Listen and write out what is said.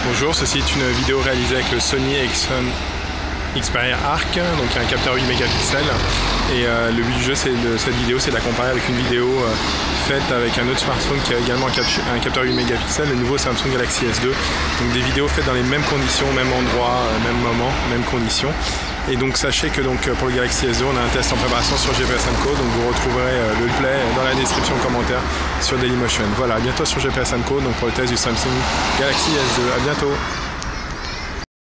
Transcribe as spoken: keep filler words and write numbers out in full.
Bonjour, ceci est une vidéo réalisée avec le Sony Ericsson Xperia Arc, donc un capteur huit mégapixels. Et euh, le but du jeu de cette vidéo, c'est de la comparer avec une vidéo euh, faite avec un autre smartphone qui a également un capteur huit mégapixels, le nouveau Samsung Galaxy S deux. Donc des vidéos faites dans les mêmes conditions, même endroit, euh, même moment, mêmes conditions. Et donc sachez que donc, pour le Galaxy S deux, on a un test en préparation sur G P S and Co. Donc vous retrouverez euh, le replay dans la description commentaire sur Dailymotion. Voilà, à bientôt sur G P S and Co. Donc pour le test du Samsung Galaxy S deux. À bientôt.